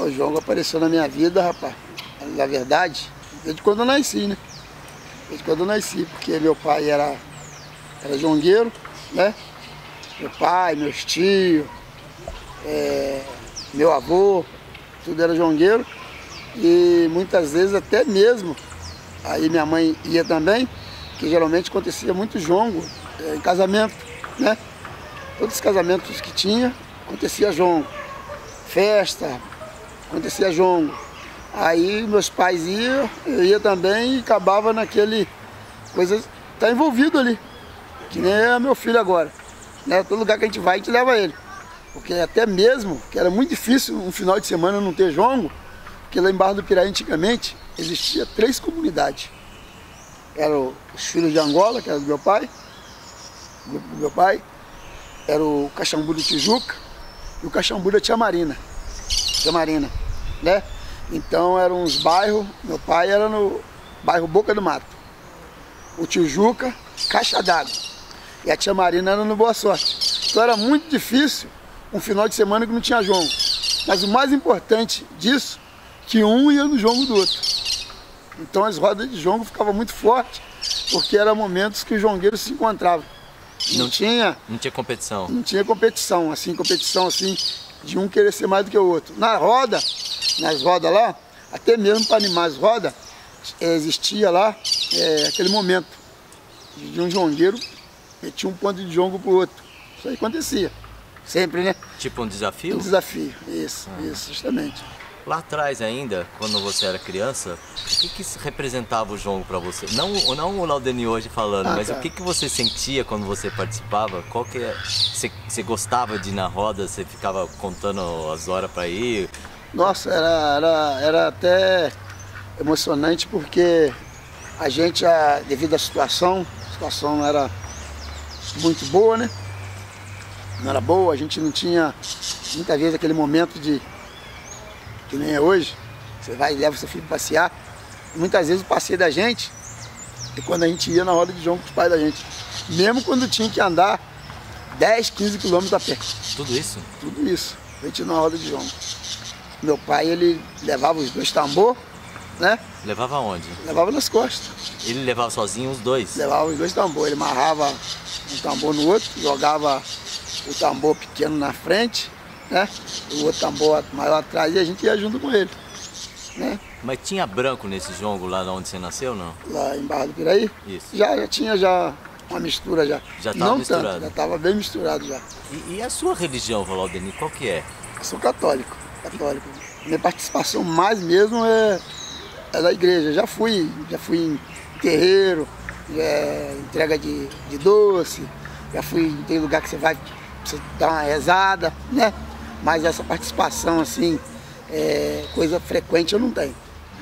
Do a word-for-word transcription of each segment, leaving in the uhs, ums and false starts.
O jongo apareceu na minha vida, rapaz, na verdade, desde quando eu nasci, né? Desde quando eu nasci, porque meu pai era, era jongueiro, né? Meu pai, meus tios, é, meu avô, tudo era jongueiro. E muitas vezes até mesmo, aí minha mãe ia também, que geralmente acontecia muito jongo é, em casamento, né? Todos os casamentos que tinha, acontecia jongo. Festa, acontecia jongo. Aí meus pais iam, eu ia também e acabava naquele coisa, tá envolvido ali, que nem é meu filho agora, né? Todo lugar que a gente vai, a gente leva ele. Porque até mesmo, que era muito difícil um final de semana não ter jongo, porque lá em Barra do Piraí antigamente existia três comunidades. Eram os filhos de Angola, que era do meu pai, o grupo do meu pai, era o Caxambu do Tijuca e o Caxambu da Tia Marina, Tia Marina, né? Então eram uns bairros, meu pai era no bairro Boca do Mato, o Tijuca, Caixa d'Água, e a Tia Marina era no Boa Sorte. Então era muito difícil um final de semana que não tinha jongo. Mas o mais importante disso, que um ia no jongo do outro. Então as rodas de jongo ficavam muito fortes, porque eram momentos que os jongueiros se encontravam. Não, não tinha... Não tinha competição. Não tinha competição, assim, competição assim, de um querer ser mais do que o outro. Na roda, nas rodas lá, até mesmo para animar as rodas, existia lá é, aquele momento de um jongueiro metia um ponto de jongo pro outro. Isso aí acontecia, sempre, né? Tipo um desafio? Um desafio, isso, ah. isso, justamente. Lá atrás ainda, quando você era criança, o que que representava o jongo para você? Não, não o Laudeni hoje falando, ah, mas tá. O que que você sentia quando você participava? Qual que é... Você, você gostava de ir na roda, você ficava contando as horas para ir? Nossa, era, era, era até emocionante porque a gente, devido à situação, a situação não era muito boa, né? Não era boa, a gente não tinha muitas vezes aquele momento de... que nem é hoje, você vai e leva seu filho para passear. Muitas vezes o passeio da gente é quando a gente ia na roda de jongo com os pais da gente. Mesmo quando tinha que andar dez, quinze quilômetros a pé. Tudo isso? Tudo isso, a gente ia na roda de jongo. Meu pai, ele levava os dois tambor, né? Levava onde? Levava nas costas. Ele levava sozinho os dois? Levava os dois tambor, ele amarrava um tambor no outro, jogava o tambor pequeno na frente, né? O outro tambor maior atrás e a gente ia junto com ele, né? Mas tinha branco nesse jongo lá onde você nasceu, não? Lá em Barra do Piraí? Isso. Já, já tinha já uma mistura já. Já estava não misturado? Tanto, já estava bem misturado já. E, e a sua religião, Laudeni, qual que é? Eu sou católico, católico. Minha participação mais mesmo é, é da igreja. Já fui, já fui em terreiro, é, entrega de, de doce, já fui em lugar que você vai, você dá uma rezada, né? Mas essa participação, assim, é, coisa frequente eu não tenho.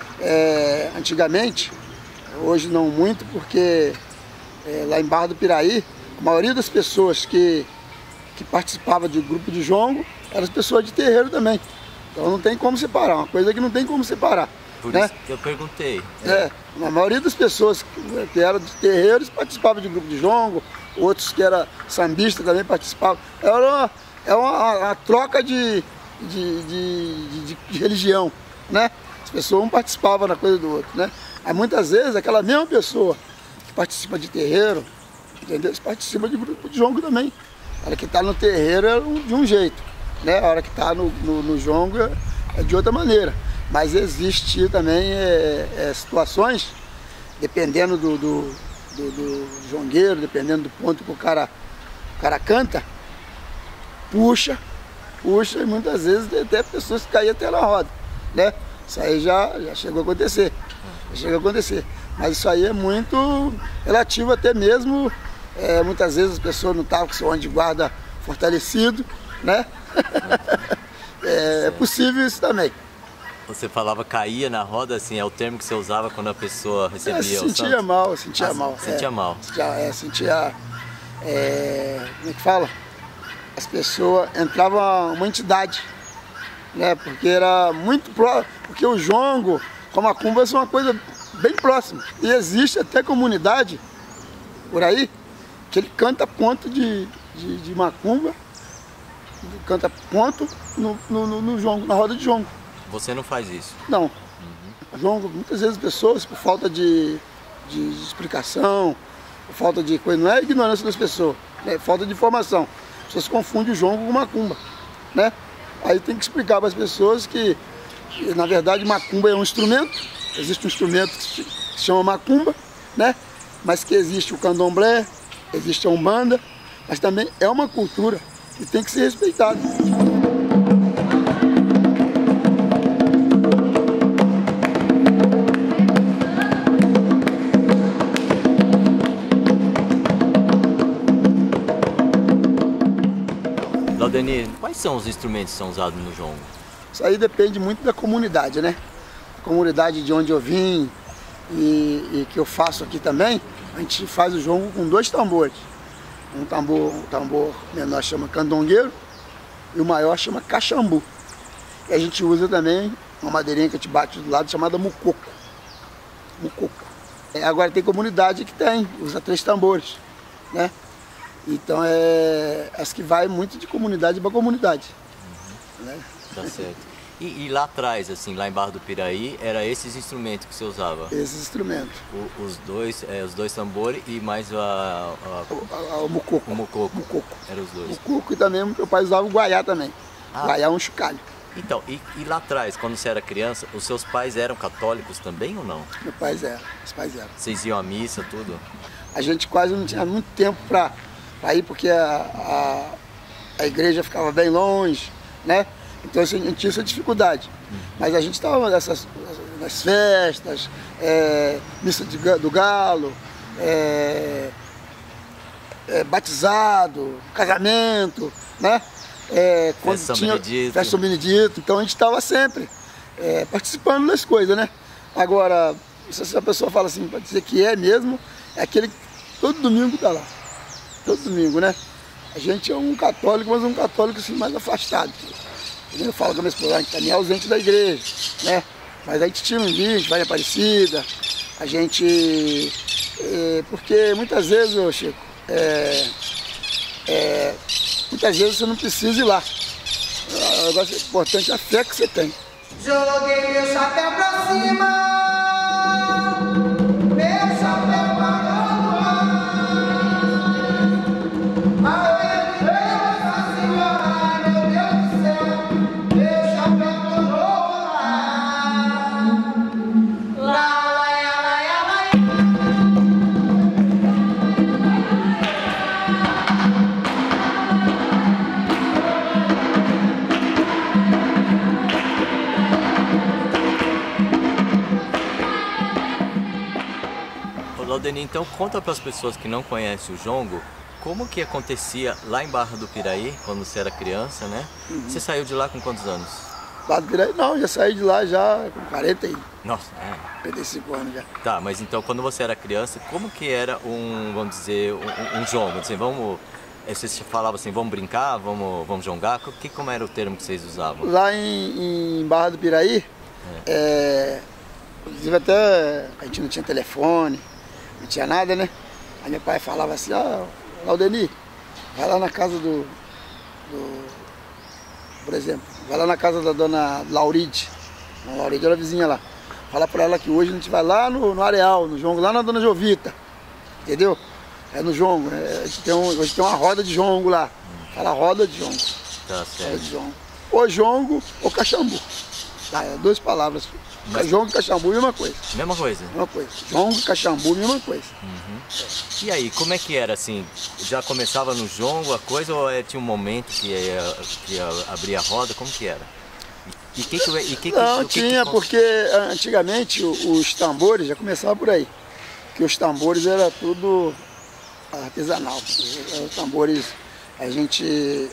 É, antigamente, hoje não muito, porque é, lá em Barra do Piraí, a maioria das pessoas que, que participavam de grupo de jongo eram as pessoas de terreiro também. Então não tem como separar, uma coisa que não tem como separar. Por né? isso que eu perguntei. É, a maioria das pessoas que, que eram de terreiros participavam de grupo de jongo, outros que eram sambistas também participavam. Era uma, é uma, uma troca de, de, de, de, de religião, né? As pessoas um participavam da coisa do outro, né? Aí muitas vezes aquela mesma pessoa que participa de terreiro, entendeu? Participa de grupo de jongo também. A hora que está no terreiro é de um jeito, né? A hora que está no, no, no jongo é de outra maneira. Mas existe também é, é, situações, dependendo do, do, do, do jongueiro, dependendo do ponto que o cara, o cara canta, puxa, puxa, e muitas vezes tem até pessoas que caem até na roda, né? Isso aí já, já chegou a acontecer, já chegou a acontecer. Mas isso aí é muito relativo até mesmo, é, muitas vezes as pessoas não estavam com seu anjo de guarda fortalecido, né? é, é possível isso também. Você falava caía na roda, assim, é o termo que você usava quando a pessoa recebia é, o sentia santo? mal, sentia ah, mal. Sentia é, mal. Sentia, é, sentia, é, como é que fala? As pessoas, entrava uma entidade, né? Porque era muito próximo, porque o jongo com a macumba são uma coisa bem próxima. E existe até comunidade por aí que ele canta ponto de, de, de macumba, canta ponto no, no, no, no jongo, na roda de jongo. Você não faz isso? Não. Uhum. Jongo, muitas vezes as pessoas, por falta de, de, de explicação, por falta de coisa, não é ignorância das pessoas, é falta de informação. As pessoas confundem o jongo com macumba, né? Aí tem que explicar para as pessoas que, que, na verdade, macumba é um instrumento, existe um instrumento que se chama macumba, né? Mas que existe o candomblé, existe a umbanda, mas também é uma cultura que tem que ser respeitada. Laudenir, quais são os instrumentos que são usados no jongo? Isso aí depende muito da comunidade, né? A comunidade de onde eu vim e, e que eu faço aqui também, a gente faz o jongo com dois tambores. Um tambor, um tambor menor chama candongueiro e o maior chama caxambu. E a gente usa também uma madeirinha que a gente bate do lado chamada mucoco. Mucoco. É, agora tem comunidade que tem, usa três tambores, né? Então é as que vai muito de comunidade para comunidade. Uhum. Né? Tá certo. E, e lá atrás, assim, lá em Barra do Piraí, era esses instrumentos que você usava? Esses instrumentos. O, os dois, é, os dois tambores e mais a, a, o, a, o mucoco. O mucoco. mucoco. Eram os dois. Mucoco e também meu pai usava o guaiá também. Ah. Guaiá é um chocalho. Então, e, e lá atrás, quando você era criança, os seus pais eram católicos também ou não? Meus pais eram, os pais eram. Vocês iam à missa, tudo? A gente quase não tinha muito tempo para ir porque a, a, a igreja ficava bem longe, né? Então a gente tinha essa dificuldade. Hum. Mas a gente estava nessas, nas festas, é, missa de, do galo, é, é, batizado, casamento, né? É, quando festa tinha Benedito. festa Benedito, então a gente estava sempre é, participando das coisas, né? Agora, se a pessoa fala assim, para dizer que é mesmo, é aquele que todo domingo está lá, todo domingo, né? A gente é um católico, mas um católico assim, mais afastado. Eu falo com a minha esposa, a gente está meio ausente da igreja, né? Mas a gente tira um dia, a gente vai em Aparecida, a gente... É, porque muitas vezes, ô Chico, é, é, muitas vezes você não precisa ir lá. O negócio importante é a fé que você tem. Joguei meu chapéu pra cima, meu chapéu parou no ar. Ai, Nossa Senhora, meu Deus do céu, meu chapéu parou no ar. Lá, lá, lá, lá, lá. Laudenir, então conta para as pessoas que não conhecem o jongo, como que acontecia lá em Barra do Piraí, quando você era criança, né? Uhum. Você saiu de lá com quantos anos? Barra do Piraí não, já saí de lá já com quarenta e... Nossa, é. quarenta e cinco anos já. Tá, mas então quando você era criança, como que era um, vamos dizer, um, um jongo? Assim, vamos, você falava assim, vamos brincar, vamos, vamos jongar? Que, como era o termo que vocês usavam? Lá em, em Barra do Piraí, é. É, inclusive até a gente não tinha telefone, não tinha nada, né? Aí meu pai falava assim, ah, Laudenir, vai lá na casa do, do, por exemplo, vai lá na casa da dona Lauride, a Lauride era vizinha lá, fala pra ela que hoje a gente vai lá no, no areal, no jongo, lá na dona Jovita, entendeu? É no jongo, é, a gente tem um, hoje tem uma roda de jongo lá, fala roda de jongo, tá certo. Roda de jongo. Ou jongo ou caxambu, tá, é duas palavras. Mas... jongo e caxambu, mesma coisa. Mesma coisa? Mesma coisa. Jongo e caxambu, mesma coisa. Uhum. E aí, como é que era assim? Já começava no jongo a coisa ou é, tinha um momento que ia, que ia abrir a roda? Como que era? E que que, e que, Não, que, tinha, que... porque antigamente os tambores já começavam por aí. Porque os tambores era tudo artesanal. Os tambores, a gente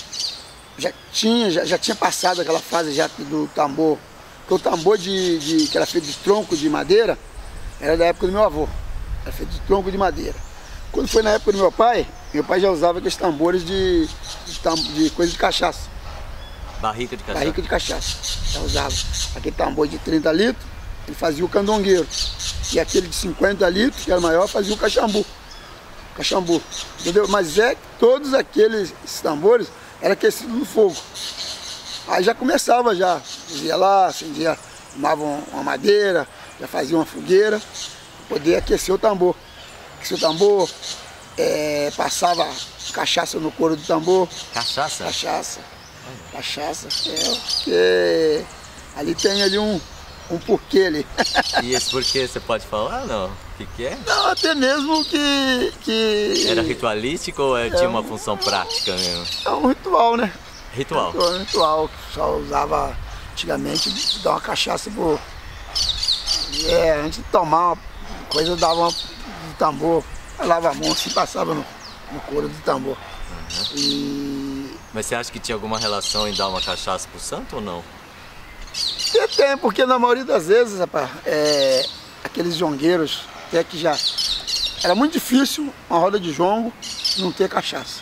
já tinha, já, já tinha passado aquela fase já do tambor. Porque o tambor de, de, que era feito de tronco de madeira, era da época do meu avô. Era feito de tronco de madeira. Quando foi na época do meu pai, meu pai já usava aqueles tambores de, de, de coisa de cachaça. Barrica de cachaça? Barrica de cachaça. Já usava. Aquele tambor de trinta litros, ele fazia o candongueiro. E aquele de cinquenta litros, que era maior, fazia o caxambu. Caxambu. Entendeu? Mas é que todos aqueles tambores eram aquecidos no fogo. Aí já começava já. Eles iam lá, acendia, arrumavam uma madeira, já faziam uma fogueira, para poder aquecer o tambor. Aquecer o tambor, é, passava cachaça no couro do tambor. Cachaça? Cachaça. Cachaça. É, porque ali tem ali um, um porquê ali. E esse porquê você pode falar, não? O que, que é? Não, até mesmo que... que... Era ritualístico ou é, tinha uma função prática mesmo? É um ritual, né? Ritual? É um ritual que só usava antigamente, dar uma cachaça por... É, antes de tomar uma coisa, dava uma do tambor, lavava a mão assim, passava no, no couro do tambor. Uhum. E... Mas você acha que tinha alguma relação em dar uma cachaça pro santo ou não? Tem, tem, porque na maioria das vezes, rapaz, é, aqueles jongueiros, até que já... Era muito difícil uma roda de jongo não ter cachaça.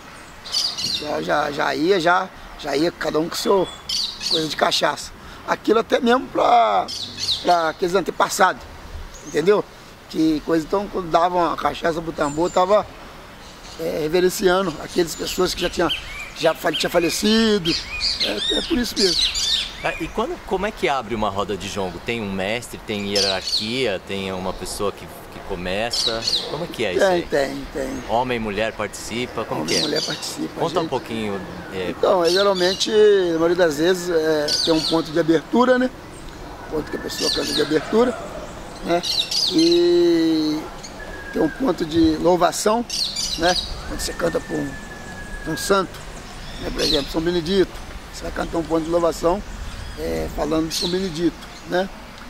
Já, já, já ia, já, já ia cada um com seu coisa de cachaça. Aquilo até mesmo para aqueles antepassados, entendeu? Que coisa, então, quando davam a cachaça pro tambor, tava é, reverenciando aquelas pessoas que já tinham já tinha falecido. É, é por isso mesmo. Ah, e quando, como é que abre uma roda de jongo? Tem um mestre, tem hierarquia, tem uma pessoa que, que começa? Como é que é isso Tem, aí? tem, tem. Homem e mulher participa? Como Homem que e é? mulher participa. Conta um gente. pouquinho. É... Então, é, geralmente, na maioria das vezes, é, tem um ponto de abertura, né? Ponto que a pessoa canta de abertura, né? E tem um ponto de louvação, né? Quando você canta para um, um santo, né? Por exemplo, São Benedito, você vai cantar um ponto de louvação é, falando de São Benedito, né?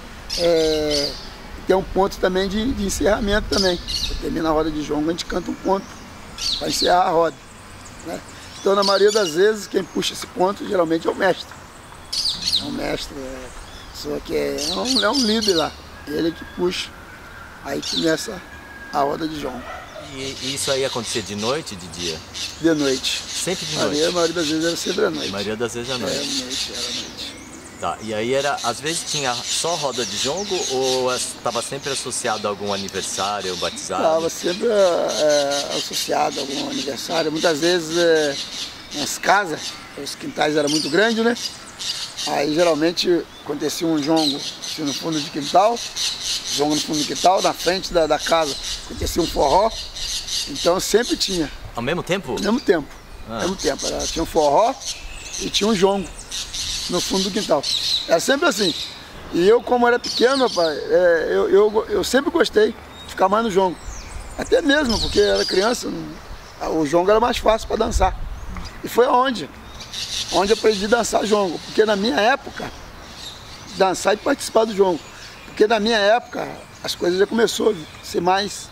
É, tem um ponto também de, de encerramento também. Você termina a roda de jongo, a gente canta um ponto para encerrar a roda, né? Então, na maioria das vezes, quem puxa esse ponto geralmente é o mestre. É o mestre, é a pessoa que é, é, um, é um líder lá. Ele que puxa, aí começa a roda de jongo. E, e isso aí acontecia de noite, de dia? De noite. Sempre de A noite? a maioria das vezes era sempre à noite. A maioria das vezes à noite. Era à noite, era à noite. Tá, e aí era, às vezes tinha só roda de jongo ou estava sempre associado a algum aniversário, batizado? Estava sempre é, associado a algum aniversário. Muitas vezes é, nas casas, os quintais eram muito grandes, né? Aí geralmente acontecia um jongo assim, no fundo de quintal, jongo no fundo do quintal, na frente da, da casa acontecia um forró. Então sempre tinha. Ao mesmo tempo? Ao mesmo tempo. Ah. Ao mesmo tempo. Era, tinha um forró e tinha um jongo no fundo do quintal. Era sempre assim. E eu, como era pequeno, rapaz, é, eu, eu, eu sempre gostei de ficar mais no jongo. Até mesmo, porque eu era criança, o jongo era mais fácil para dançar. E foi aonde? Onde eu aprendi a dançar jongo. Porque na minha época, dançar e participar do jongo. Porque na minha época, as coisas já começaram a ser mais...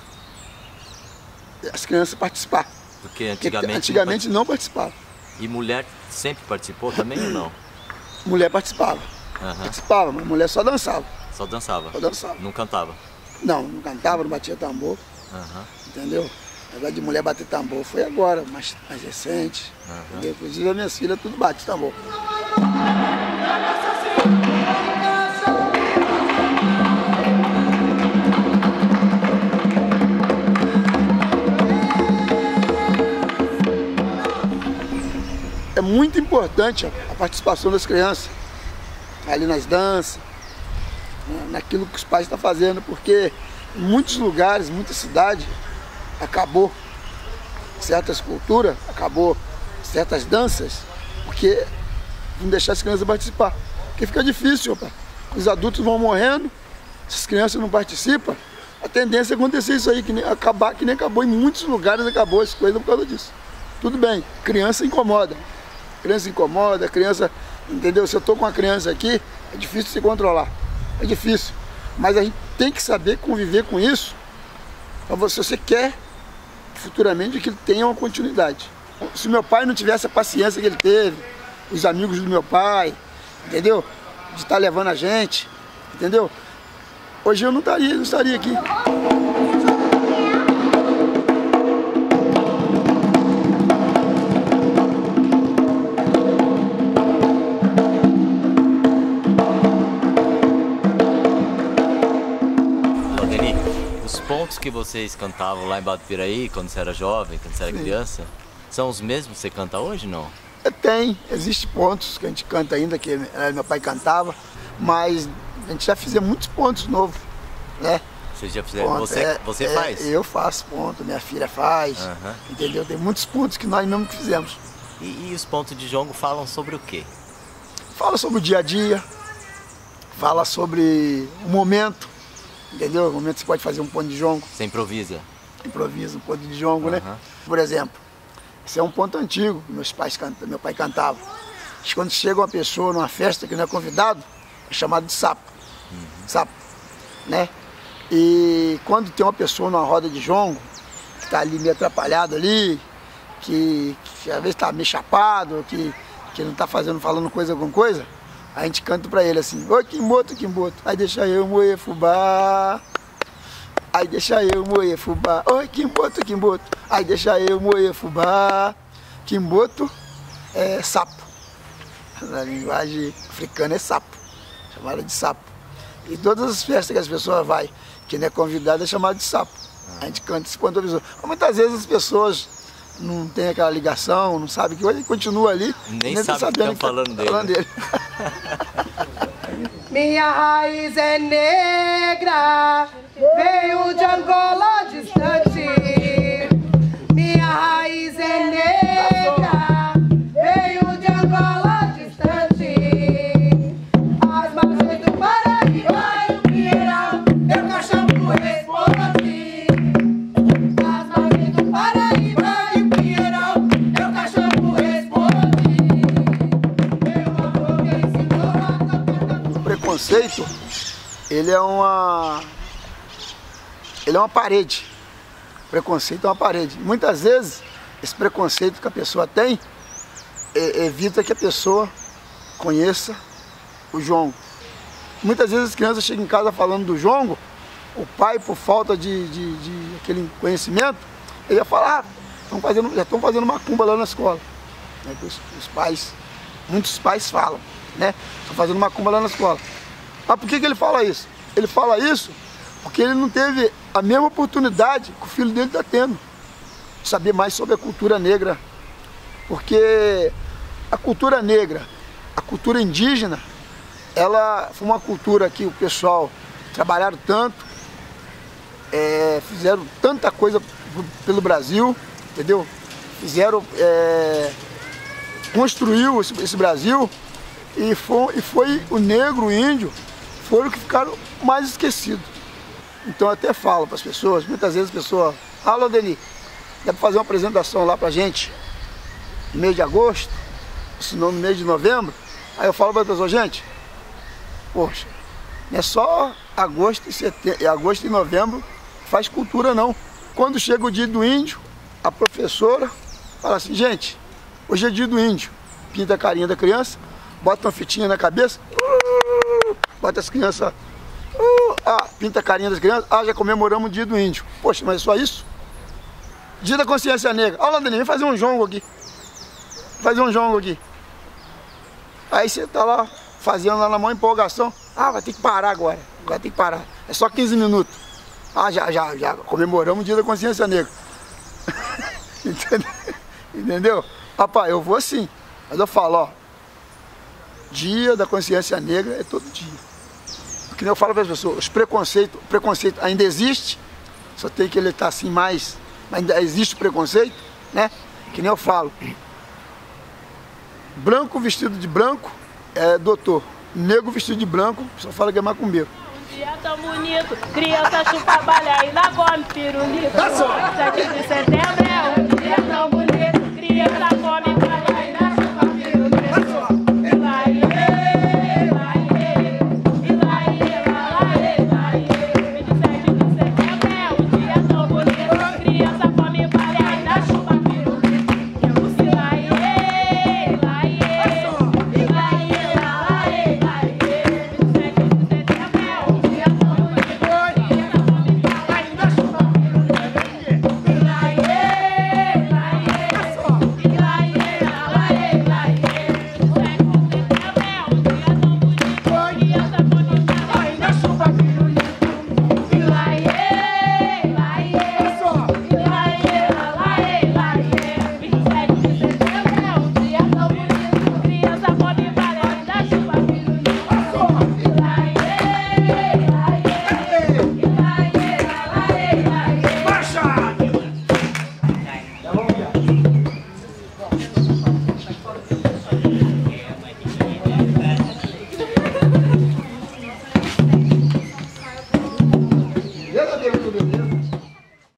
as crianças participar. Porque antigamente, Porque antigamente não participavam. E mulher sempre participou também ou não? Mulher participava. Uhum. Participava, mas mulher só dançava. Só dançava? Só dançava. Não cantava? Não, não cantava, não batia tambor. Uhum. Entendeu? O negócio de mulher bater tambor foi agora, mais, mais recente. Uhum. Inclusive as minhas filhas tudo bate tambor. É muito importante a participação das crianças ali nas danças, naquilo que os pais estão fazendo, porque em muitos lugares, muita cidade, acabou certas culturas, acabou certas danças, porque não deixar as crianças participar. Porque fica difícil, opa. Os adultos vão morrendo, se as crianças não participam, a tendência é acontecer isso aí, que nem, acabar, que nem acabou em muitos lugares, acabou essa coisa por causa disso. Tudo bem, criança incomoda. Criança incomoda, criança, entendeu? Se eu estou com uma criança aqui, é difícil se controlar. É difícil. Mas a gente tem que saber conviver com isso, para você, se você quer futuramente que ele tenha uma continuidade. Se meu pai não tivesse a paciência que ele teve, os amigos do meu pai, entendeu? De estar levando a gente, entendeu? Hoje eu não estaria, não estaria aqui. Os pontos que vocês cantavam lá em Batupirai, quando você era jovem, quando você era Sim. criança, são os mesmos que você canta hoje, não? Tem, existem pontos que a gente canta ainda, que meu pai cantava, mas a gente já fizemos muitos pontos novos, né? Você já fizeram? Você, é, você é, faz? Eu faço ponto, minha filha faz, uhum. Entendeu? Tem muitos pontos que nós mesmos fizemos. E, e os pontos de jongo falam sobre o quê? Fala sobre o dia a dia, fala sobre o momento, entendeu? O momento que você pode fazer um ponto de jongo. Você improvisa? Improvisa um ponto de jongo, uhum. Né? Por exemplo, esse é um ponto antigo que meus pais canta, meu pai cantava. Quando chega uma pessoa numa festa que não é convidado, é chamado de sapo. Uhum. Sapo, né? E quando tem uma pessoa numa roda de jongo, que está ali meio atrapalhado ali, que, que às vezes está meio chapado, que, que não está fazendo, falando coisa alguma coisa, a gente canta para ele assim, oi Quimboto, Quimboto, aí deixa eu moer fubá. Aí deixa eu moer fubá, oi Quimboto, Quimboto, aí deixa eu moer fubá. Quimboto é sapo, na linguagem africana é sapo, chamada de sapo. E todas as festas que as pessoas vão, que não é convidado, é chamado de sapo. A gente canta esse ponto avisou. Muitas vezes as pessoas não têm aquela ligação, não sabem que hoje continua ali. Nem, nem sabe que estão falando dele. Falando dele. Minha raiz é negra, veio de Angola distante. Minha raiz é negra, veio de Angola distante. As margens do Paraíba e o Pinheiral, eu cachorro responde. As margens do Paraíba e o Pinheiral, eu cachorro responde. Meu avô me ensinou a cantar. O preconceito, ele é uma... Ele é uma parede. O preconceito é uma parede. Muitas vezes, esse preconceito que a pessoa tem é, evita que a pessoa conheça o jongo. Muitas vezes as crianças chegam em casa falando do jongo, o pai, por falta de, de, de aquele conhecimento, ele ia falar, ah, estão fazendo, já estão fazendo macumba lá na escola. Né? Os, os pais, muitos pais falam, né? Estão fazendo macumba lá na escola. Mas por que, que ele fala isso? Ele fala isso porque ele não teve a mesma oportunidade que o filho dele está tendo, de saber mais sobre a cultura negra. Porque a cultura negra, a cultura indígena, ela foi uma cultura que o pessoal trabalharam tanto, é, fizeram tanta coisa pelo Brasil, entendeu? Fizeram, é, construiu esse, esse Brasil, e foi, e foi o negro, o índio, foram que ficaram mais esquecidos. Então eu até falo para as pessoas, muitas vezes as pessoas, alô Deni, dá para fazer uma apresentação lá para a gente no mês de agosto, se não no mês de novembro. Aí eu falo para as pessoas, gente, poxa, não é só agosto e, setembro, agosto e novembro que faz cultura não. Quando chega o dia do índio, a professora fala assim, gente, hoje é dia do índio, pinta a carinha da criança, bota uma fitinha na cabeça, bota as crianças... Uh, ah, pinta a carinha das crianças, ah, já comemoramos o dia do índio. Poxa, mas é só isso? Dia da consciência negra. Olha lá, Dani, vem fazer um jongo aqui. Fazer um jongo aqui. Aí você tá lá, fazendo lá na mão, empolgação. Ah, vai ter que parar agora. Vai ter que parar. É só quinze minutos. Ah, já, já, já comemoramos o dia da consciência negra. Entendeu? Entendeu? Rapaz, eu vou sim. Mas eu falo, ó. Dia da consciência negra é todo dia. Que nem eu falo para as pessoas, os preconceitos, o preconceito ainda existe, só tem que ele estar assim mais, ainda existe o preconceito, né? Que nem eu falo, branco vestido de branco é doutor, negro vestido de branco, só fala que é macumbeiro. Um dia tão bonito, criança chupa balha e lá come pirulito. sete de setembro é um dia tão bonito, criança